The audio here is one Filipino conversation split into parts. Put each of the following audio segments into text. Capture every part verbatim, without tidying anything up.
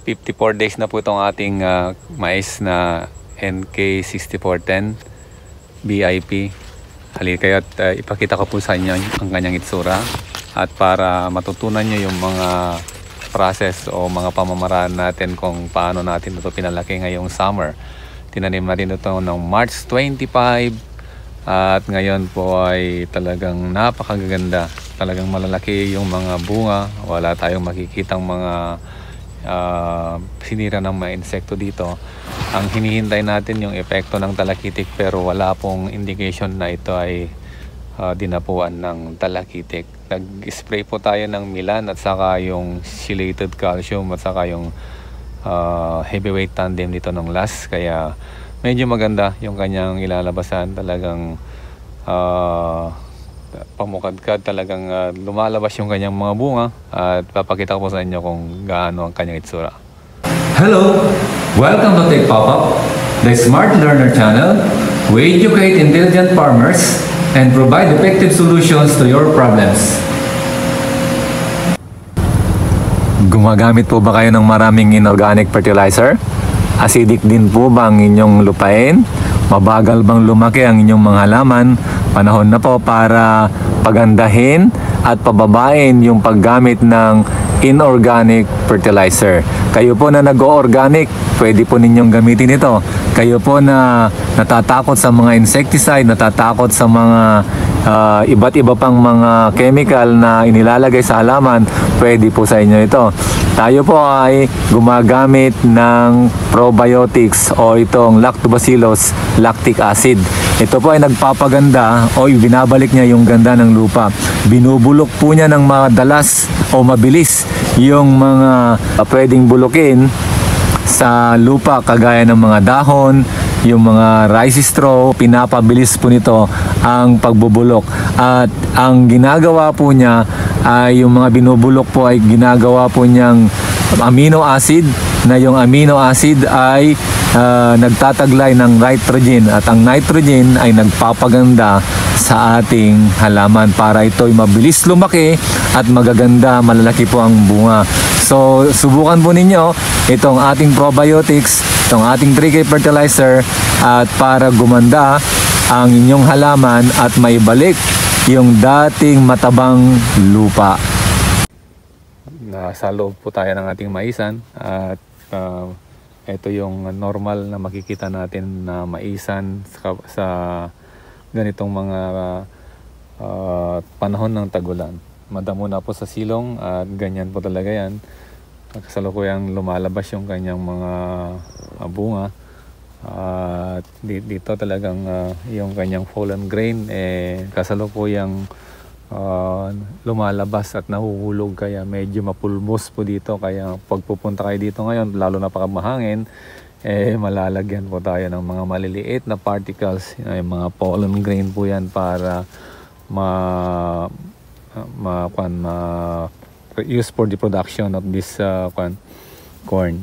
fifty-four days na po itong ating uh, mais na N K sixty-four ten B I P. Halika kayo at uh, ipakita ko po sa inyo ang kanyang itsura, at para matutunan nyo yung mga process o mga pamamaraan natin kung paano natin ito pinalaki ngayong summer. Tinanim natin ito noong March twenty-five at ngayon po ay talagang napakaganda. Talagang malalaki yung mga bunga, wala tayong makikitang mga Uh, sinira ng mga insekto dito. Ang hinihintay natin yung epekto ng talakitik, pero wala pong indication na ito ay uh, dinapuan ng talakitik. Nag-spray po tayo ng Milan at saka yung chelated calcium at saka yung uh, heavyweight tandem dito ng last, kaya medyo maganda yung kanyang ilalabasan. Talagang uh, pamukadkad, talagang uh, lumalabas yung kanyang mga bunga, at papakita ko po sa inyo kung gaano ang kanyang itsura. Hello! Welcome to Tech Pop-Up, the smart learner channel. We educate intelligent farmers and provide effective solutions to your problems. Gumagamit po ba kayo ng maraming inorganic fertilizer? Acidic din po ba ang inyong lupain? Mabagal bang lumaki ang inyong mga halaman? Panahon na po para pagandahin at pababain yung paggamit ng inorganic fertilizer. Kayo po na nag-o-organic, pwede po ninyong gamitin ito. Kayo po na natatakot sa mga insecticide, natatakot sa mga uh, iba't iba pang mga chemical na inilalagay sa halaman, pwede po sa inyo ito. Tayo po ay gumagamit ng probiotics o itong lactobacillus lactic acid. Ito po ay nagpapaganda o binabalik niya yung ganda ng lupa. Binubulok po niya ng madalas o mabilis yung mga uh, pwedeng bulukin sa lupa, kagaya ng mga dahon, yung mga rice straw. Pinapabilis po nito ang pagbubulok, at ang ginagawa po niya ay yung mga binubulok po ay ginagawa po niyang amino acid, na yung amino acid ay uh, nagtataglay ng nitrogen, at ang nitrogen ay nagpapaganda sa ating halaman para ito'y mabilis lumaki at magaganda, malalaki po ang bunga. So subukan po ninyo itong ating probiotics, itong ating three K fertilizer, at para gumanda ang inyong halaman at maibalik yung dating matabang lupa. Nasa loob po tayo ng ating maisan, at uh, ito yung normal na makikita natin na maisan sa, sa ganitong mga uh, panahon ng tagulan. Madamo na po sa silong at ganyan po talaga yan. Kasalukuyang lumalabas yung kanyang mga uh, bunga. At uh, dito talagang uh, yung kanyang fallen grain eh kasalukuyang uh, lumalabas at nahuhulog, kaya medyo mapulmos po dito. Kaya pag pupunta kayo dito ngayon, lalo na pag mahangin, eh malalagyan po tayo ng mga maliliit na particles, yung mga pollen grain po yan, para ma ma, kwan, ma use for the production of this uh, kwan, corn.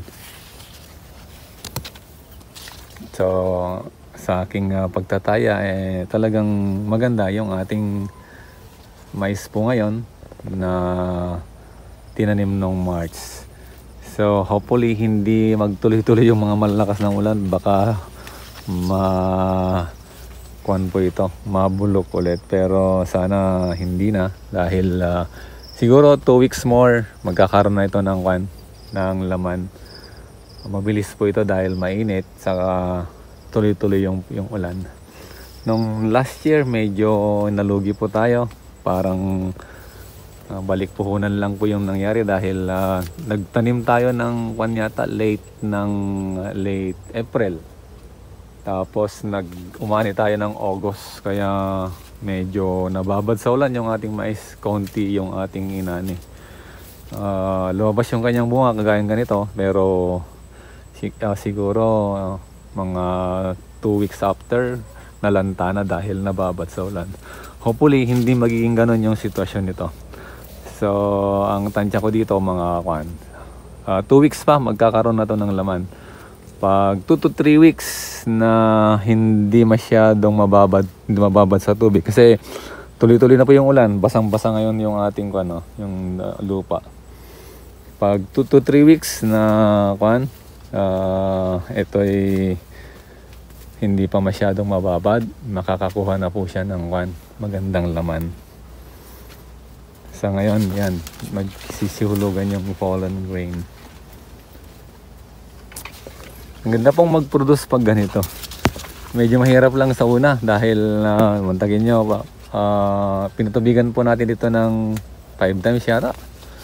So sa aking uh, pagtataya, eh talagang maganda yung ating mais po ngayon na tinanim nung March. So hopefully hindi magtuloy-tuloy yung mga malalakas ng ulan, baka ma kwan po ito, mabulok ulit. Pero sana hindi na, dahil uh, siguro two weeks more magkakaroon na ito ng kwan, ng laman. Mabilis po ito dahil mainit, saka tuloy-tuloy yung, yung ulan. Nung last year medyo nalugi po tayo, parang uh, balik puhunan lang po yung nangyari, dahil uh, nagtanim tayo ng kwan yata late ng uh, late April, tapos nag-umani tayo ng August, kaya medyo nababad sa ulan yung ating mais, konti yung ating inani. Uh, lumabas yung kanyang bunga kagayang ganito, pero uh, siguro uh, mga two weeks after nalanta na dahil nababad sa ulan. Hopefully hindi magiging ganun yung sitwasyon nito. So ang tansya ko dito mga kwan, uh, two weeks pa magkakaroon na to ng laman. Pag two to three weeks na hindi masyadong mababad, hindi mababad sa tubig, kasi tuloy-tuloy na po yung ulan, basang-basa ngayon yung ating ano, yung uh, lupa. pag two to three weeks na kwan, uh, ito ay hindi pa masyadong mababad, makakakuha na po siya ng kwan, magandang laman. Sa ngayon, yan, magsisihulugan yung fallen grain. Ang ganda pong mag-produce pag ganito. Medyo mahirap lang sa una dahil uh, mantagin nyo, uh, pinutubigan po natin dito ng five times yata.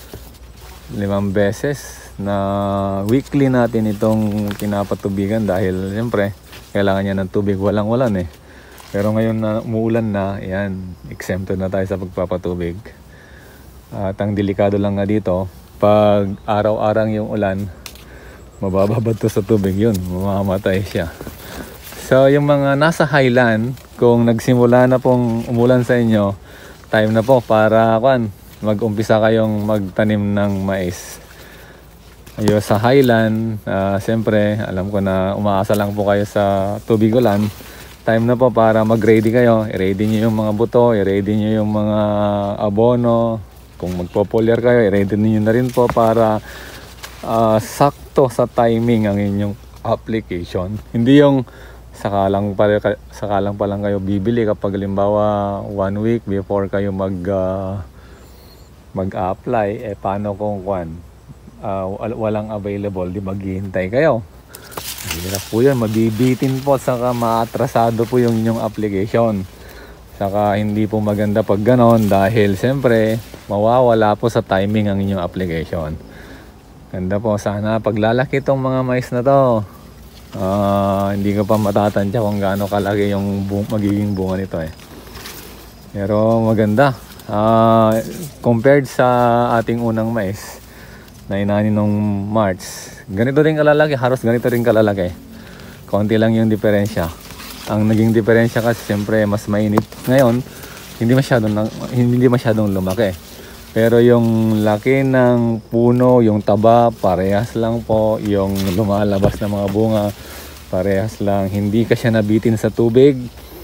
Limang beses na weekly natin itong pinapatubigan dahil siyempre kailangan niya ng tubig, walang walan eh. Pero ngayon na umuulan na, yan, exempted na tayo sa pagpapatubig. At ang delikado lang nga dito, pag araw-arang yung ulan, mabababad to sa tubig, yun, mamamatay siya. So yung mga nasa highland, kung nagsimula na pong umulan sa inyo, time na po para kwan, mag-umpisa kayong magtanim ng mais. Ayo sa highland, uh, siyempre alam ko na umaasa lang po kayo sa tubig ulan. Time na po para mag-ready kayo. I-ready nyo yung mga buto, i-ready nyo yung mga abono. Kung magpo-foliar kayo, i-ready nyo na rin po para uh, sakto sa timing ang inyong application. Hindi yung sakalang pa, sakalang pa lang kayo bibili kapag halimbawa one week before kayo mag uh, mag-apply, eh paano kung kwan, uh, walang available, di maghihintay kayo. Hirap po yun, mabibitin po, saka maatrasado po yung inyong application. Saka hindi po maganda pag ganon dahil siyempre mawawala po sa timing ang inyong application. Ganda po, sana paglalaki itong mga mais na to, uh, hindi ko pa matatansya kung gaano kalaki yung bu- magiging bunga nito eh. Pero maganda. Uh, compared sa ating unang mais na inaani nung March, ganito rin kalalaki, halos ganito rin kalalaki. Konti lang yung diferensya. Ang naging diferensya kasi siyempre mas mainit ngayon, hindi masyadong hindi masyadong lumaki. Pero yung laki ng puno, yung taba, parehas lang po. Yung lumalabas na mga bunga, parehas lang. Hindi ka siya nabitin sa tubig.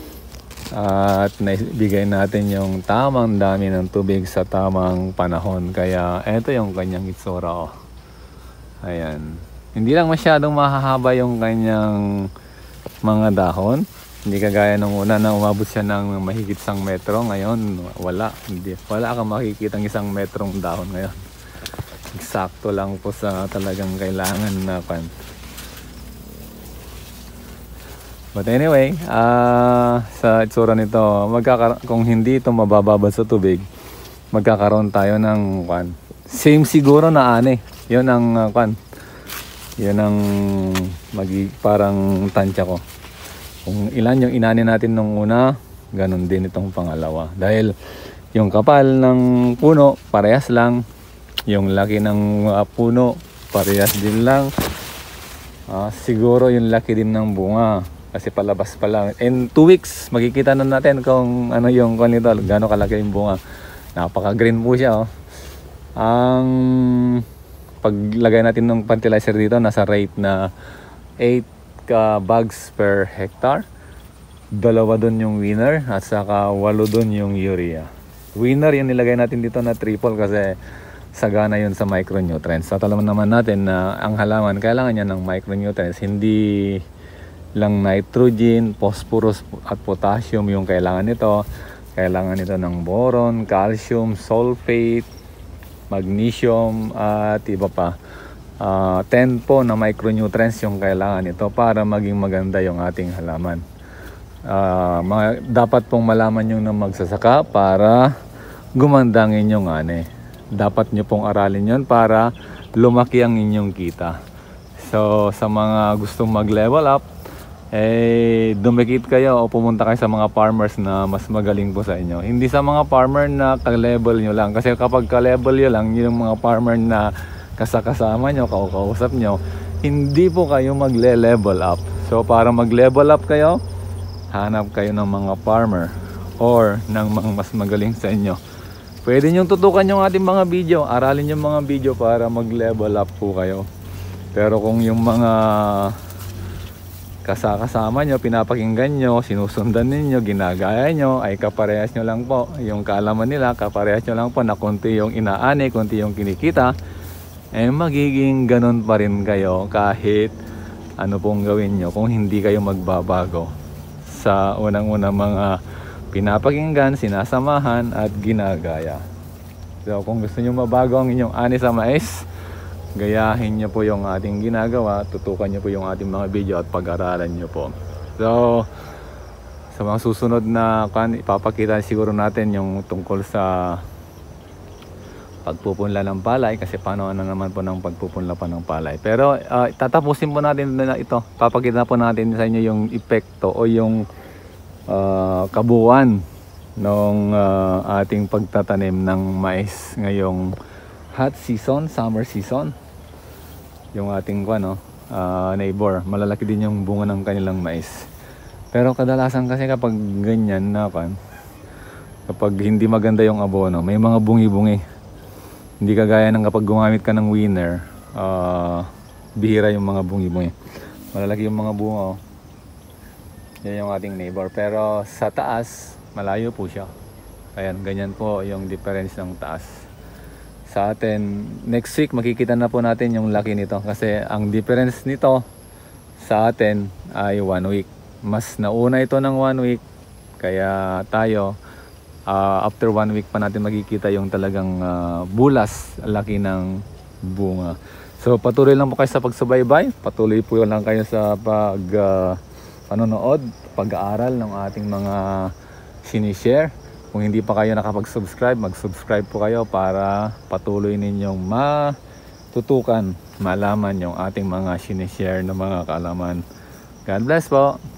At naibigay natin yung tamang dami ng tubig sa tamang panahon. Kaya eto yung kanyang itsura. Oh. Ayan. Hindi lang masyadong mahahaba yung kanyang mga dahon. Hindi kagaya nung una na umabot siya ng mahigit isang metro. Ngayon, wala. Hindi, wala kang makikitang isang metrong dahon ngayon. Eksakto lang po sa talagang kailangan na pan. But anyway, uh, sa itsura nito, magkakar- kung hindi ito mabababad sa tubig, magkakaroon tayo ng kwan. Same siguro na ani. Yun ang uh, kwan. Yun ang magi- parang tansya ko. Kung ilan yung inani natin nung una, ganun din itong pangalawa. Dahil yung kapal ng puno, parehas lang. Yung laki ng uh, puno, parehas din lang. Uh, siguro yung laki din ng bunga. Kasi palabas pa lang. In two weeks, makikita na natin kung ano yung kung nito, gaano kalaki yung bunga. Napaka-green po siya. Oh. Ang paglagay natin ng fertilizer dito, nasa rate na eight ka bags per hectare. Dalawa doon yung winner at saka walo doon yung urea. Winner yung nilagay natin dito na triple kasi sagana yun sa micronutrients. At alam naman natin na ang halaman kailangan niya ng micronutrients, hindi lang nitrogen, phosphorus at potassium yung kailangan nito. Kailangan nito ng boron, calcium, sulfate, magnesium at iba pa. Uh, ten po na micronutrients yung kailangan nito para maging maganda yung ating halaman. Uh, mga, dapat pong malaman yung na magsasaka para gumanda ang inyong ani. Dapat nyo pong aralin yon para lumaki ang inyong kita. So sa mga gustong mag-level up, eh dumikit kayo o pumunta kayo sa mga farmers na mas magaling po sa inyo. Hindi sa mga farmer na ka-level nyo lang. Kasi kapag ka-level nyo lang, yung mga farmer na kasakasama nyo, kausap nyo, hindi po kayo magle-level up. So para mag-level up kayo, hanap kayo ng mga farmer or ng mga mas magaling sa inyo. Pwede nyo tutukan yung ating mga video, aralin yung mga video para mag-level up po kayo. Pero kung yung mga kasakasama nyo, pinapakinggan nyo, sinusundan ninyo, ginagaya nyo, ay kaparehas nyo lang po. Yung kaalaman nila, kaparehas nyo lang po na konti yung inaani, konti yung kinikita. eh magiging ganun pa rin kayo kahit ano pong gawin nyo kung hindi kayo magbabago sa unang-unang mga pinapakinggan, sinasamahan at ginagaya. So kung gusto nyo mabago ang inyong ani sa mais, gayahin nyo po yung ating ginagawa, tutukan nyo po yung ating mga video at pag-aralan nyo po. So sa mga susunod na kan, ipapakita siguro natin yung tungkol sa pagpupunla ng palay, kasi paano na naman po ng pagpupunla pa ng palay. Pero uh, tatapusin po natin na ito. Papakita po natin sa inyo yung epekto o yung uh, kabuuan ng uh, ating pagtatanim ng mais ngayong hot season, summer season. Yung ating ano, uh, neighbor, malalaki din yung bunga ng kanilang mais. Pero kadalasan kasi kapag ganyan na kan, kapag hindi maganda yung abono, may mga bungi-bungi. Hindi kagaya ng kapag gumamit ka ng winner, uh, bihira yung mga bungi-bungi. Malalaki yung mga bunga. Oh. Yan yung ating neighbor. Pero sa taas, malayo po siya. Ayan, ganyan po yung difference ng taas. Sa atin, next week makikita na po natin yung laki nito. Kasi ang difference nito sa atin ay one week. Mas nauna ito ng one week. Kaya tayo, Uh, after one week pa natin makikita yung talagang uh, bulas, laki ng bunga. So patuloy lang po kayo sa pagsubaybay, patuloy po lang kayo sa pag uh, panonood, pag-aaral ng ating mga sinishare. Kung hindi pa kayo nakapag-subscribe, mag-subscribe po kayo para patuloy ninyong matutukan, malaman yung ating mga sinishare na mga kaalaman. God bless po!